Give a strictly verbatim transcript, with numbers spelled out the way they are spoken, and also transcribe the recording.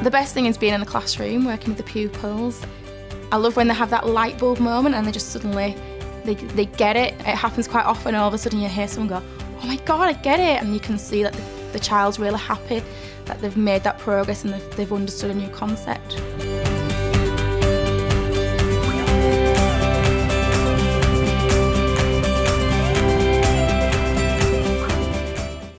The best thing is being in the classroom, working with the pupils. I love when they have that light bulb moment and they just suddenly, they, they get it. It happens quite often, all of a sudden you hear someone go, oh my God, I get it. And you can see that the, the child's really happy that they've made that progress and they've, they've understood a new concept.